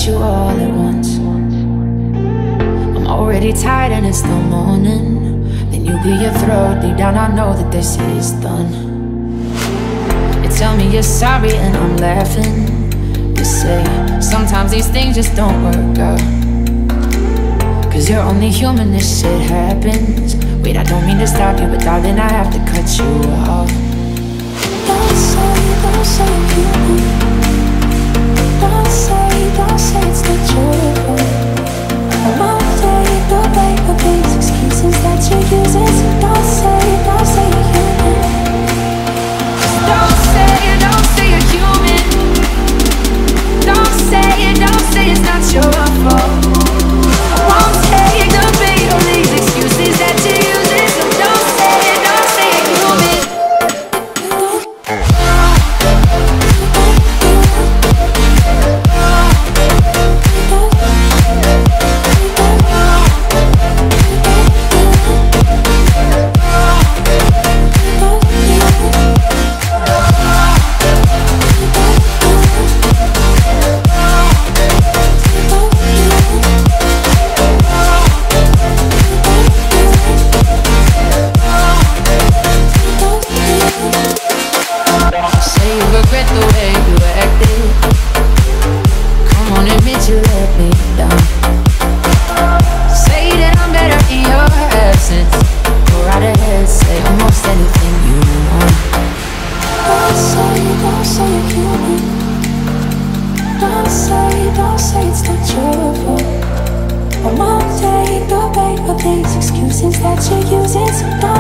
you all at once. I'm already tired and it's the morning. Then you clear your throat, deep down I know that this is done. You tell me you're sorry and I'm laughing. You say, sometimes these things just don't work out. Cause you're only human, this shit happens. Wait, I don't mean to stop you, but darling, I have to cut you off. Don't say you're human. Don't say it's not your fault. I won't take the blame for these excuses that you're using. So don't say you're human. Don't say you're human. Don't say it's not your fault. I won't take the blame for these excuses that you're using. So don't say you're human. Excuses that you're using, so don't